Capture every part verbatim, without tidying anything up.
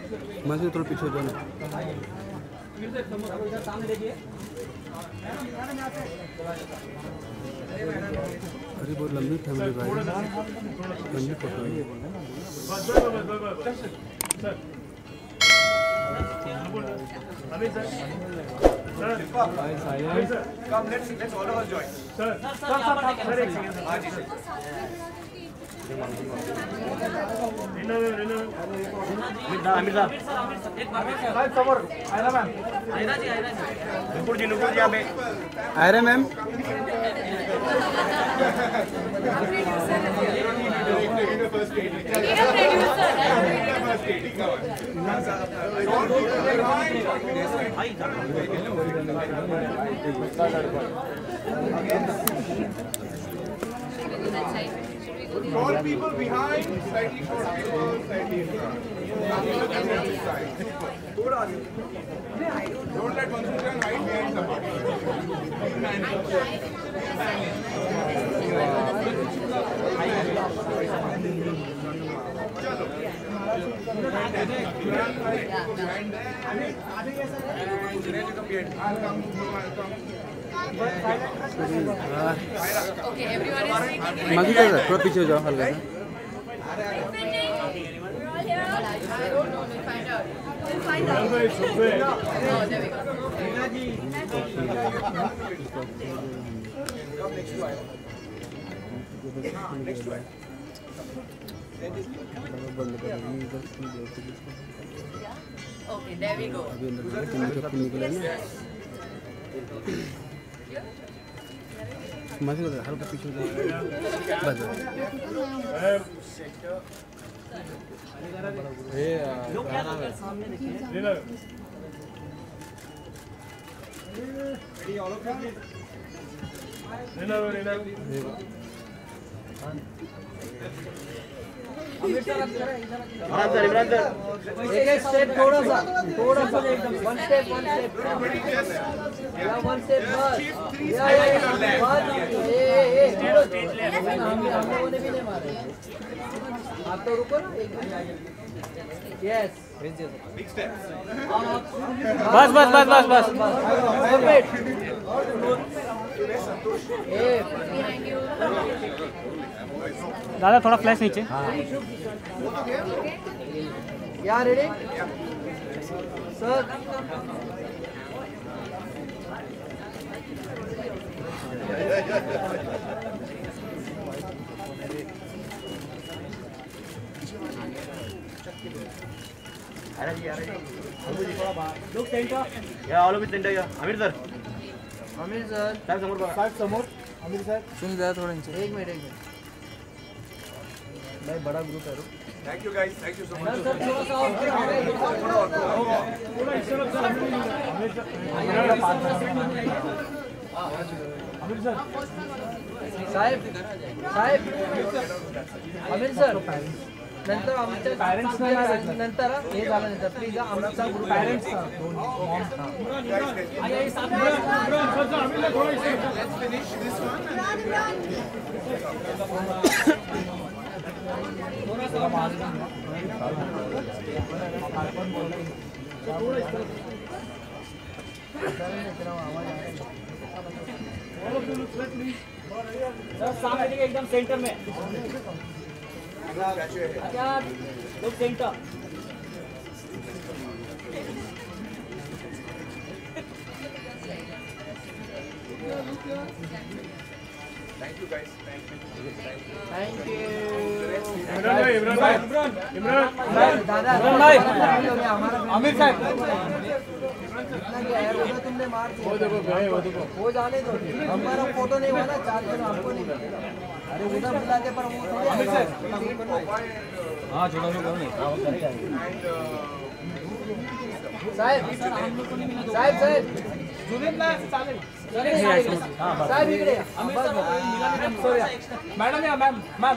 मस्जिद थोड़ा पीछे जाना। अरे बहुत लंबी फैमिली भाई, लंबी फोटो है। Amit sir, sir, come let's let's all of us join. Sir, sir, sir, sir एक सेकंड सर। हाँ जी sir. Rina ma'am, Rina ma'am. Amit sahab, Amit sahab, एक बार साहब समोर, आयरा मैम, आयरा जी, आयरा जी। नुपुर जी, नुपुर जी यहाँ पे। Aayra ma'am. Short people behind, slightly short people, slightly in front. Don't let Mansoor hide behind somebody. Okay, everyone is speaking. मस्जिद है थोड़ा पीछे जाओ हल्का सा। I don't know, we'll find out. We'll find out. No, there we go. Come next to Ira. Next to Ira. Okay, there we go. अभी अंदर निकले ना। मस्जिद हल्का पीछे जाओ। बस। ये इमरान सर, इमरान सर, एक एक स्टेप थोड़ा सा, थोड़ा सा एकदम वन स्टेप, वन स्टेप, या वन स्टेप बस, या या बस, ए ए ए, हम हम लोगों ने भी नहीं मारा, आप तो रुको ना एक मिनट, यस, Big step. बस बस बस बस बस। परफेक्ट, ए दादा थोड़ा फ्लैश नीचे। या रेडी सर, अरे जी, अरे जी। लुक सेंटर, या ऑल ऑफ सेंटर या अमीर सर, अमीर सर, साहब समोर बघा, साहब समोर, अमीर सर। सुन दादा थोड़ा नीचे। एक मिनट, एक मिनट भाई, बड़ा ग्रुप है। Thank you guys, thank you so much. Sir थोड़ा सा और थोड़ा और थोड़ा इस तरफ सर, अमीर सर, साहेब, साहेब, अमीर सर, नंतर आमच्या पॅरेंट्स नंतर हे झाल्यानंतर प्लीज आमचा group parents let's finish this one. सामने देखिए एकदम सेंटर में, अच्छा लोग centre, Thank you guys, thank you. Thank you. Imran भाई, इमरान भाई, इमरान, इमरान, दादा भाई, आमिर साहब, तुमने मार दिया, वो देखो गए, वो देखो। वो जाने दो, हमारा फोटो नहीं हुआ ना, चार दिन आपको नहीं मिलेगा। अरे उधर बुलाते पर वो हाँ छोटा सा करो नहीं, हाँ वो करेगा। साहेब, साहेब, साहेब, जुबिन ना चालेल, साहेब इकडे या, सॉरी मॅडम या, मॅम, मॅम,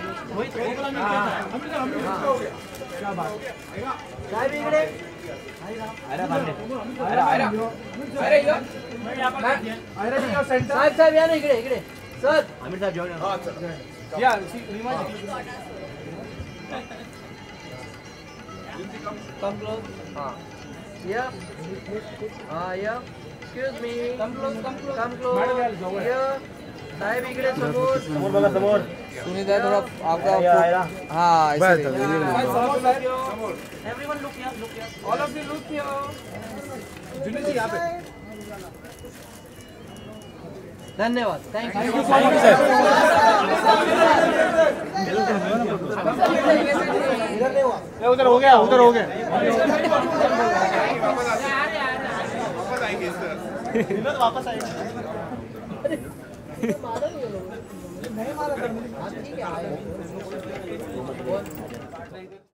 क्या बात, साहेब इकडे, अरे थांबले, अरे अरे अरे यो, अरे यो सेंटर, साहेब साहेब या ना इकडे, इकडे सर, आमिर साहेब जॉइन, हां सर या, रीमा जी, Come close. हाँ. Yeah. हाँ, yeah. Excuse me. Come close, come close. Come close. Yeah. साहेब इकडे समोर. समोर बघा समोर. सुनीता थोड़ा आपका हाँ बस ऐसे everyone look here look here all of you look here Juni ji यहाँ पे धन्यवाद थैंक यू उधर हो गया उधर हो गया वापस आएगा